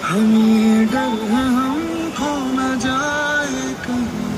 हम ये डर है हम खो न जाए कहीं।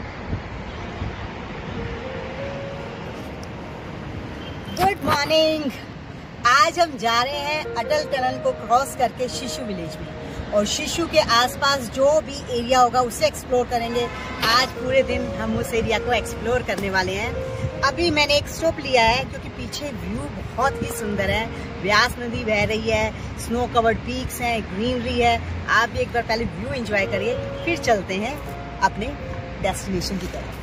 Good morning. आज हम जा रहे हैं अटल टनल को क्रॉस करके शिशु विलेज में, और शिशु के आसपास जो भी एरिया होगा उसे एक्सप्लोर करेंगे। आज पूरे दिन हम उस एरिया को एक्सप्लोर करने वाले हैं। अभी मैंने एक स्टॉप लिया है क्योंकि पीछे व्यू बहुत ही सुंदर है। व्यास नदी बह रही है, स्नो कवर्ड पीक्स हैं, ग्रीनरी है। आप भी एक बार पहले व्यू एंजॉय करिए, फिर चलते हैं अपने डेस्टिनेशन की तरफ।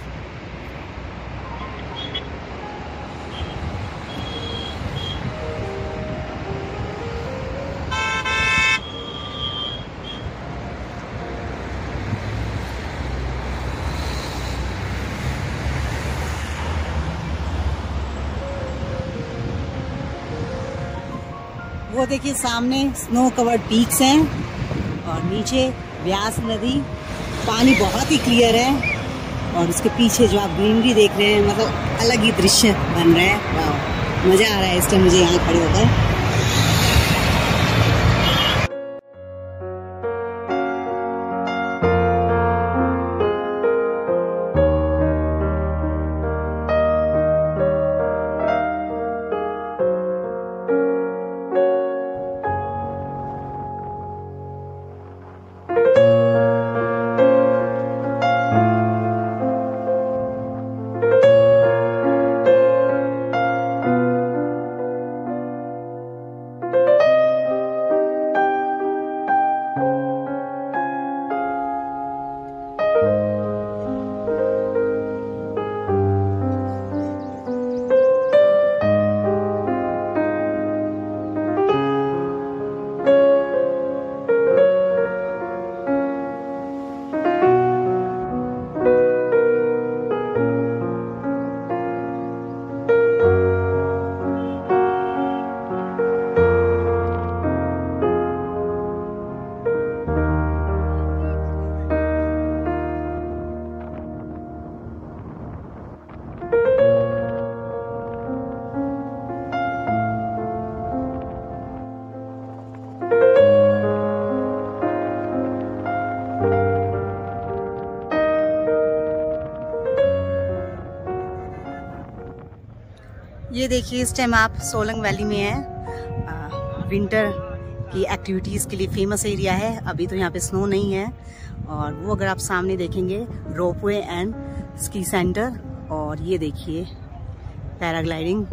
वो देखिए सामने स्नो कवर्ड पीक्स हैं और नीचे व्यास नदी। पानी बहुत ही क्लियर है और उसके पीछे जो आप ग्रीनरी देख रहे हैं, मतलब अलग ही दृश्य बन रहा है। वाह, मजा आ रहा है इस टाइम मुझे यहाँ खड़े होकर। ये देखिए इस टाइम आप सोलंग वैली में हैं। विंटर की एक्टिविटीज़ के लिए फेमस एरिया है। अभी तो यहाँ पे स्नो नहीं है, और वो अगर आप सामने देखेंगे रोपवे एंड स्की सेंटर, और ये देखिए पैराग्लाइडिंग।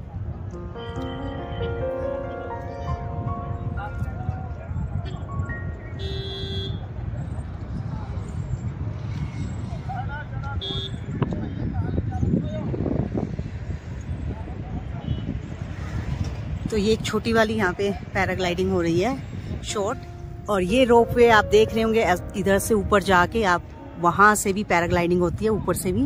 तो ये एक छोटी वाली यहाँ पे पैराग्लाइडिंग हो रही है, शॉर्ट। और ये रोपवे आप देख रहे होंगे, इधर से ऊपर जाके आप वहां से भी पैराग्लाइडिंग होती है, ऊपर से भी।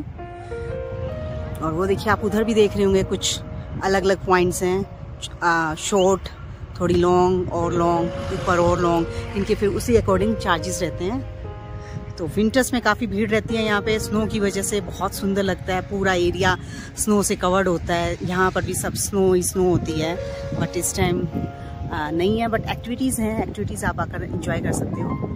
और वो देखिए आप उधर भी देख रहे होंगे कुछ अलग अलग पॉइंट्स हैं, शॉर्ट, थोड़ी लॉन्ग और लॉन्ग, ऊपर और लॉन्ग। इनके फिर उसी अकॉर्डिंग चार्जेस रहते हैं। तो विंटर्स में काफ़ी भीड़ रहती है यहाँ पे, स्नो की वजह से बहुत सुंदर लगता है। पूरा एरिया स्नो से कवर्ड होता है। यहाँ पर भी सब स्नो ही स्नो होती है, बट इस टाइम नहीं है। बट एक्टिविटीज़ हैं, एक्टिविटीज़ आप आकर एंजॉय कर सकते हो।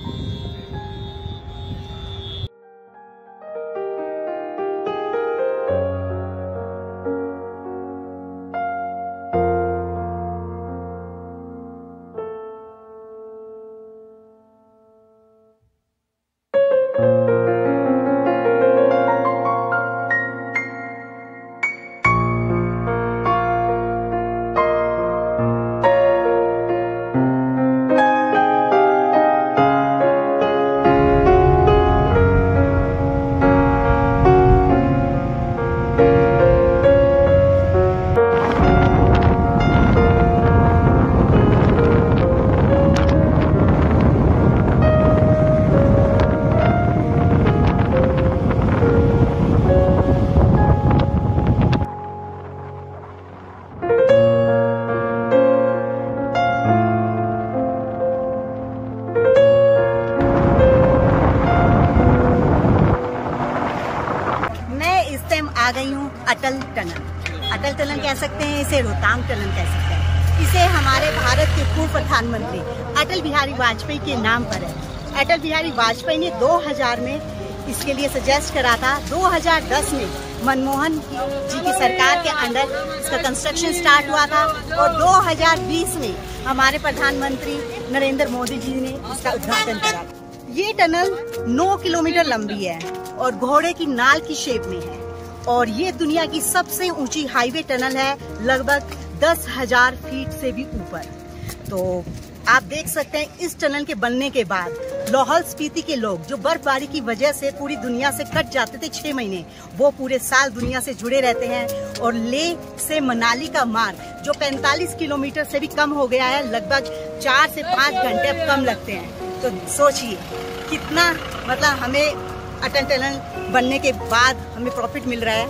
आ गई हूँ अटल टनल। अटल टनल कह सकते हैं इसे, रोहतांग टनल कह सकते हैं। इसे हमारे भारत के पूर्व प्रधानमंत्री अटल बिहारी वाजपेयी के नाम पर है। अटल बिहारी वाजपेयी ने 2000 में इसके लिए सजेस्ट करा था। 2010 में मनमोहन जी की सरकार के अंडर इसका कंस्ट्रक्शन स्टार्ट हुआ था और 2020 में हमारे प्रधानमंत्री नरेंद्र मोदी जी ने इसका उद्घाटन करा। ये टनल 9 किलोमीटर लंबी है और घोड़े की नाल की शेप में है और ये दुनिया की सबसे ऊंची हाईवे टनल है, लगभग 10,000 फीट से भी ऊपर। तो आप देख सकते हैं इस टनल के बनने के बाद लाहौल स्पीति के लोग जो बर्फबारी की वजह से पूरी दुनिया से कट जाते थे 6 महीने, वो पूरे साल दुनिया से जुड़े रहते हैं। और लेह से मनाली का मार्ग जो 45 किलोमीटर से भी कम हो गया है, लगभग 4 से 5 घंटे अब कम लगते हैं। तो सोचिए कितना मतलब हमें अटल टनल बनने के बाद हमें प्रॉफिट मिल रहा है।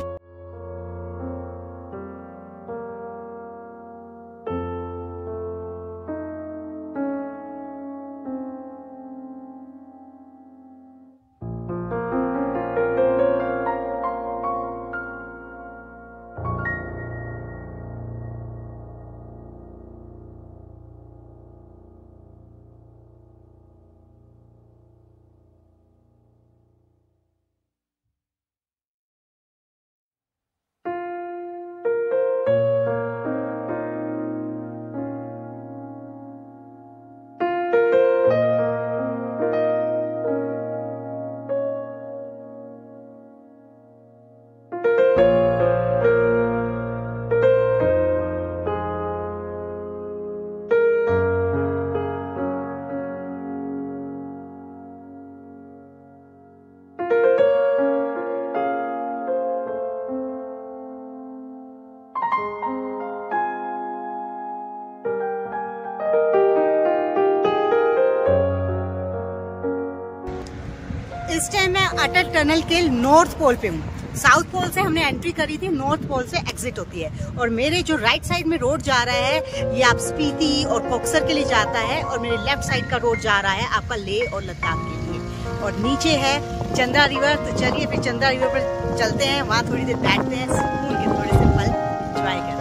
इस टाइम मैं अटल टनल के नॉर्थ पोल पे हूँ। साउथ पोल से हमने एंट्री करी थी, नॉर्थ पोल से एग्जिट होती है। और मेरे जो राइट साइड में रोड जा रहा है ये आप स्पीति और कोक्सर के लिए जाता है और मेरे लेफ्ट साइड का रोड जा रहा है आपका लेह और लद्दाख के लिए। और नीचे है चंद्रा रिवर। तो चलिए फिर चंद्रा रिवर पर चलते हैं, वहाँ थोड़ी देर बैठते हैं, सुकून के थोड़े से पल एंजॉय करते हैं।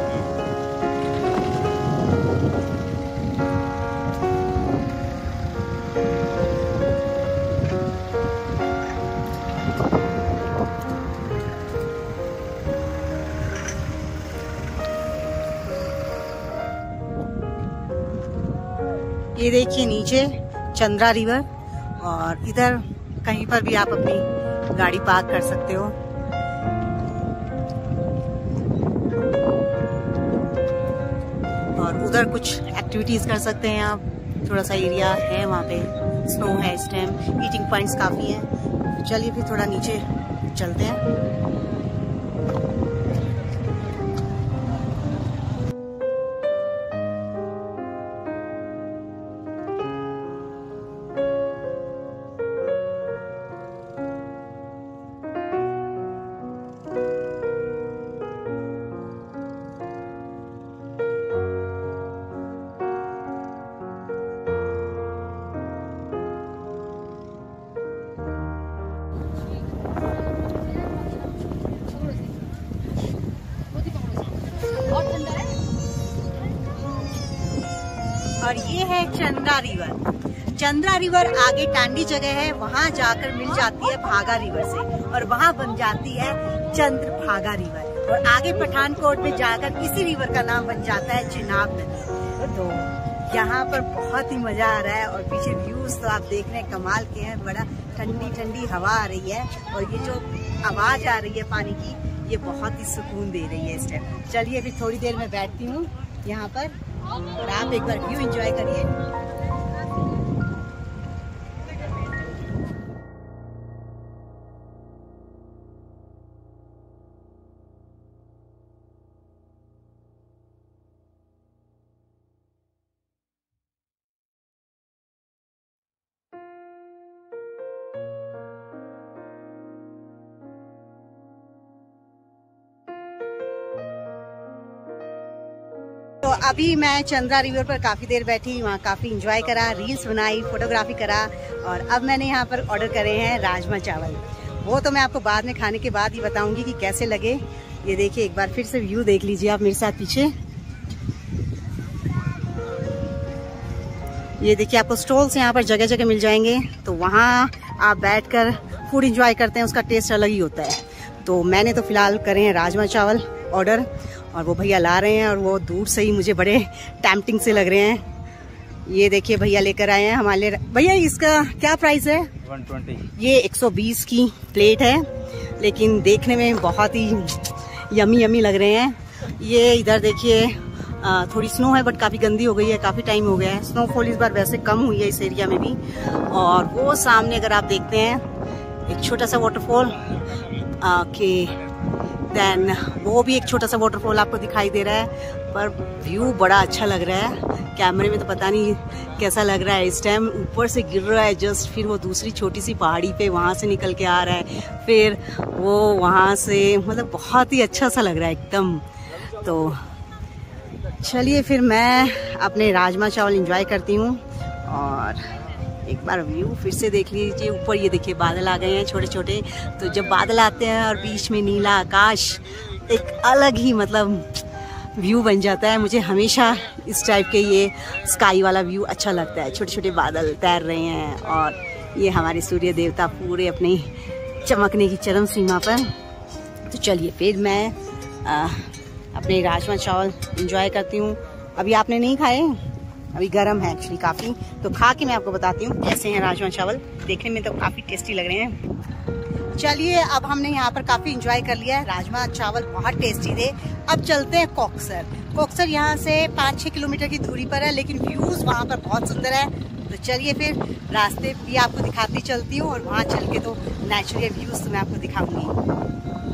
ये देखिए नीचे चंद्रा रिवर और इधर कहीं पर भी आप अपनी गाड़ी पार्क कर सकते हो। और उधर कुछ एक्टिविटीज कर सकते हैं आप। थोड़ा सा एरिया है वहाँ पे, स्नो है इस टाइम, ईटिंग पॉइंट्स काफी हैं। तो चलिए फिर थोड़ा नीचे चलते हैं। और ये है चंद्रा रिवर। चंद्रा रिवर आगे टांडी जगह है, वहाँ जाकर मिल जाती है भागा रिवर से और वहाँ बन जाती है चंद्रभागा रिवर। और आगे पठानकोट में जाकर इसी रिवर का नाम बन जाता है चिनाब नदी। तो यहाँ पर बहुत ही मजा आ रहा है और पीछे व्यूज तो आप देख रहे हैं कमाल के हैं। बड़ा ठंडी ठंडी हवा आ रही है और ये जो आवाज आ रही है पानी की, ये बहुत ही सुकून दे रही है इस टाइम। चलिए अभी थोड़ी देर में बैठती हूँ यहाँ पर और आप एक बार व्यू एंजॉय करिए। तो अभी मैं चंद्रा रिवर पर काफ़ी देर बैठी, वहाँ काफ़ी इंजॉय करा, रील्स बनाई, फोटोग्राफी करा और अब मैंने यहाँ पर ऑर्डर करे हैं राजमा चावल। वो तो मैं आपको बाद में खाने के बाद ही बताऊंगी कि कैसे लगे। ये देखिए एक बार फिर से व्यू देख लीजिए आप मेरे साथ पीछे। ये देखिए आपको स्टॉल्स यहाँ पर जगह जगह मिल जाएंगे, तो वहाँ आप बैठकर फूड एंजॉय करते हैं, उसका टेस्ट अलग ही होता है। तो मैंने तो फिलहाल करे हैं राजमा चावल ऑर्डर, और वो भैया ला रहे हैं और वो दूर से ही मुझे बड़े टेम्पटिंग से लग रहे हैं। ये देखिए भैया लेकर आए हैं हमारे लिए। भैया इसका क्या प्राइस है? 120। ये 120 की प्लेट है, लेकिन देखने में बहुत ही यमी यमी लग रहे हैं। ये इधर देखिए थोड़ी स्नो है बट काफ़ी गंदी हो गई है, काफ़ी टाइम हो गया है। स्नोफॉल इस बार वैसे कम हुई है इस एरिया में भी। और वो सामने अगर आप देखते हैं एक छोटा सा वाटरफॉल के देन वो भी एक छोटा सा वाटरफॉल आपको दिखाई दे रहा है, पर व्यू बड़ा अच्छा लग रहा है। कैमरे में तो पता नहीं कैसा लग रहा है इस टाइम। ऊपर से गिर रहा है जस्ट, फिर वो दूसरी छोटी सी पहाड़ी पे वहाँ से निकल के आ रहा है, फिर वो वहाँ से, मतलब बहुत ही अच्छा सा लग रहा है एकदम। तो चलिए फिर मैं अपने राजमा चावल एंजॉय करती हूँ, और एक बार व्यू फिर से देख लीजिए। ऊपर ये देखिए बादल आ गए हैं छोटे छोटे, तो जब बादल आते हैं और बीच में नीला आकाश, एक अलग ही मतलब व्यू बन जाता है। मुझे हमेशा इस टाइप के ये स्काई वाला व्यू अच्छा लगता है। छोटे छोटे बादल तैर रहे हैं और ये हमारे सूर्य देवता पूरे अपने चमकने की चरम सीमा पर। तो चलिए फिर मैं अपने राजमा चावल एंजॉय करती हूँ। अभी आपने नहीं खाए, अभी गर्म है एक्चुअली काफ़ी, तो खा के मैं आपको बताती हूँ कैसे हैं राजमा चावल। देखने में तो काफ़ी टेस्टी लग रहे हैं। चलिए अब हमने यहाँ पर काफ़ी एंजॉय कर लिया है, राजमा चावल बहुत टेस्टी थे। अब चलते हैं कोकसर। कोकसर यहाँ से 5-6 किलोमीटर की दूरी पर है, लेकिन व्यूज़ वहाँ पर बहुत सुंदर है। तो चलिए फिर रास्ते भी आपको दिखाती चलती हूँ, और वहाँ चल के तो नेचुरल व्यूज़ तो मैं आपको दिखाऊंगी।